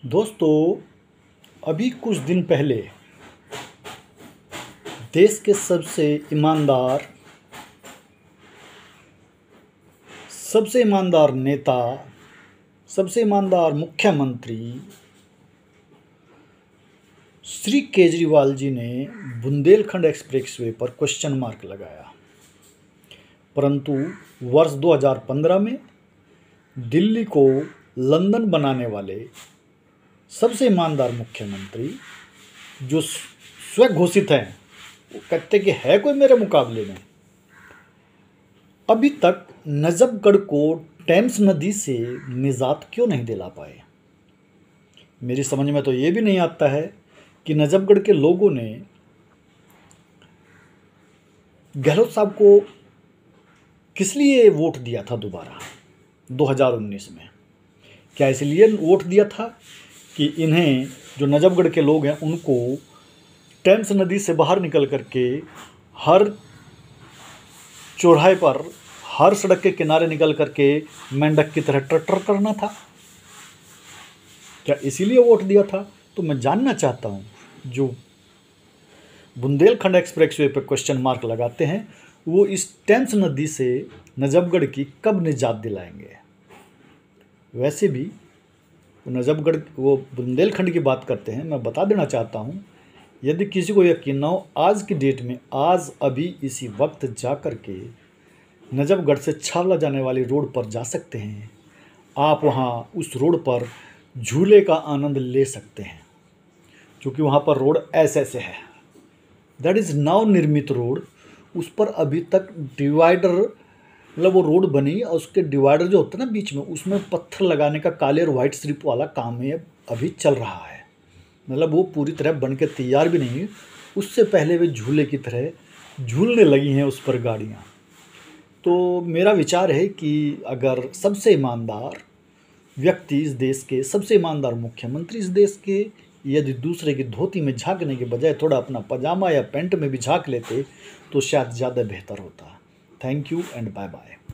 दोस्तों, अभी कुछ दिन पहले देश के सबसे ईमानदार नेता, सबसे ईमानदार मुख्यमंत्री श्री केजरीवाल जी ने बुंदेलखंड एक्सप्रेसवे पर क्वेश्चन मार्क लगाया। परंतु वर्ष 2015 में दिल्ली को लंदन बनाने वाले सबसे ईमानदार मुख्यमंत्री जो स्वघोषित हैं, वो कहते कि है कोई मेरे मुकाबले में, अभी तक नजफगढ़ को टेम्स नदी से निजात क्यों नहीं दिला पाए। मेरी समझ में तो ये भी नहीं आता है कि नजफगढ़ के लोगों ने गहलोत साहब को किस लिए वोट दिया था दोबारा 2019 में। क्या इसलिए वोट दिया था कि इन्हें, जो नजफगढ़ के लोग हैं, उनको टेम्स नदी से बाहर निकल करके हर चौराहे पर, हर सड़क के किनारे निकल करके मेंढक की तरह ट्रटर करना था? क्या इसीलिए वोट दिया था? तो मैं जानना चाहता हूँ, जो बुंदेलखंड एक्सप्रेसवे पर क्वेश्चन मार्क लगाते हैं, वो इस टेम्स नदी से नजफगढ़ की कब निजात दिलाएंगे। वैसे भी नजफगढ़, वो बुंदेलखंड की बात करते हैं, मैं बता देना चाहता हूँ, यदि किसी को यकीन ना हो, आज की डेट में, आज अभी इसी वक्त जा कर के नजफगढ़ से छावला जाने वाली रोड पर जा सकते हैं। आप वहाँ उस रोड पर झूले का आनंद ले सकते हैं, क्योंकि वहाँ पर रोड ऐसे है। दैट इज़ नव निर्मित रोड। उस पर अभी तक डिवाइडर, मतलब वो रोड बनी और उसके डिवाइडर जो होता है ना बीच में, उसमें पत्थर लगाने का काले और वाइट स्ट्रिप वाला काम है अभी चल रहा है। मतलब वो पूरी तरह बन के तैयार भी नहीं, उससे पहले वे झूले की तरह झूलने लगी हैं उस पर गाड़ियाँ। तो मेरा विचार है कि अगर सबसे ईमानदार व्यक्ति इस देश के, सबसे ईमानदार मुख्यमंत्री इस देश के, यदि दूसरे की धोती में झांकने के बजाय थोड़ा अपना पजामा या पैंट में भी झांक लेते तो शायद ज़्यादा बेहतर होता। Thank you and bye bye.